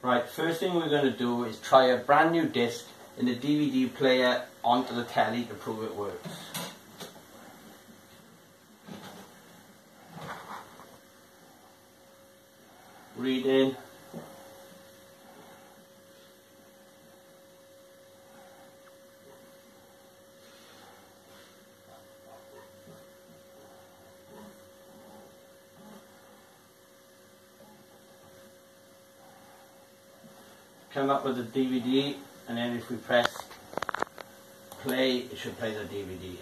Right, first thing we're going to do is try a brand new disc in the DVD player onto the telly to prove it works. Reading. Come up with the DVD, and then if we press play, it should play the DVD.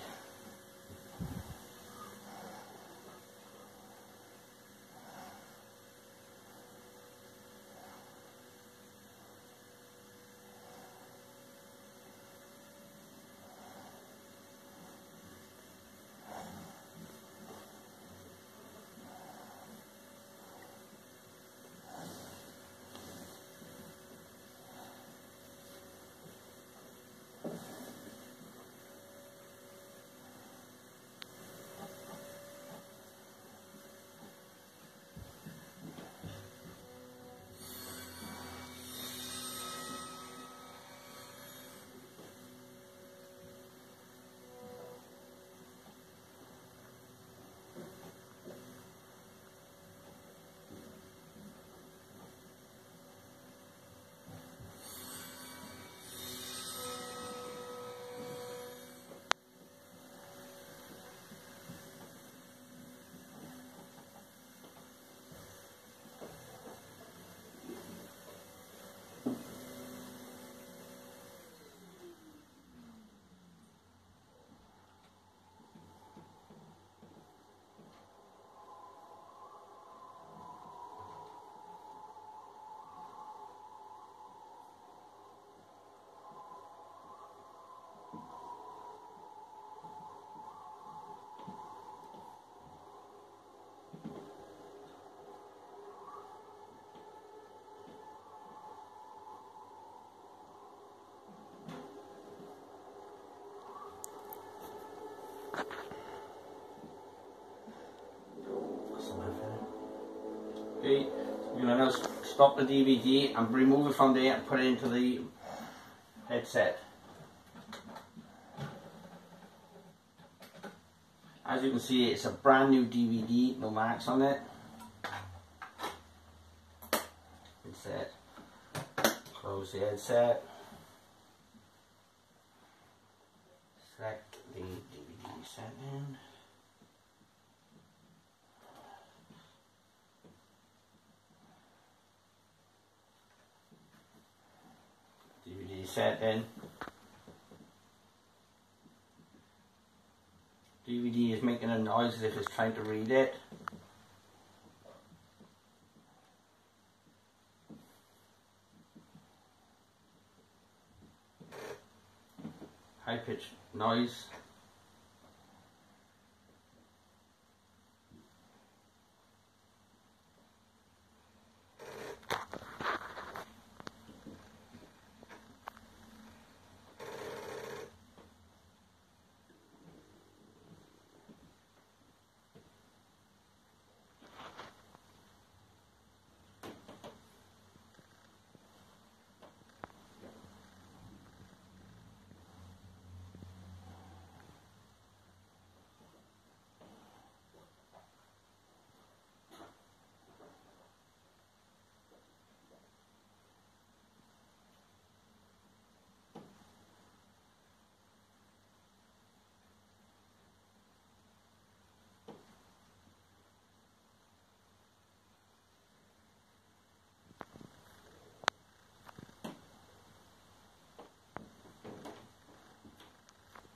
Okay, you're going to now stop the DVD and remove it from there and put it into the headset. As you can see, it's a brand new DVD, no marks on it. Headset. Close the headset. Select the DVD setting. DVD setting. DVD is making a noise as if it's trying to read it. High pitched noise.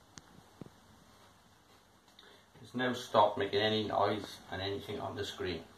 It's now stopped making any noise and anything on the screen.